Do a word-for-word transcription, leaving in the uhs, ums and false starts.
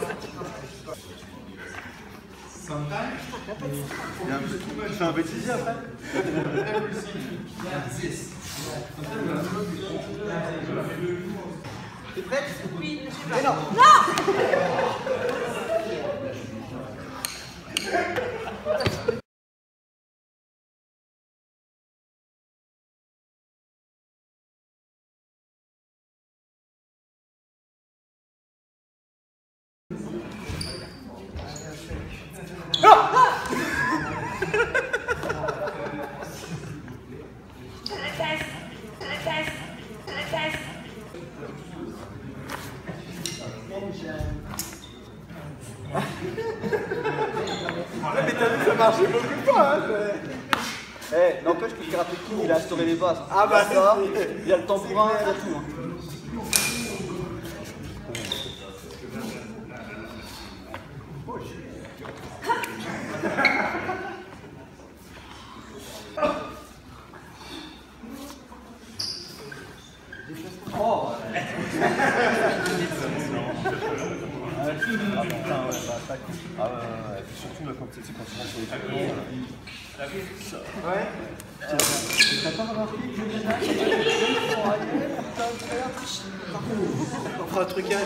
Tu fais un bêtisier après? T'es prête? Oui, je sais pas. Mais non! Non! Mais t'as vu, ça marchait beaucoup de fois, hein. Eh, n'empêche que le karaté Kid, il a instauré les bases. Ah bah ça, il y a le tambourin, il y a tout. Oh! Ah putain, ouais, bah, ça coûte. Ah ouais, ouais, ouais. Et puis surtout là, quand tu sais, quand tu rentres sur les technos. Ouais. T'as pas remarqué que je viens on fera un trucage.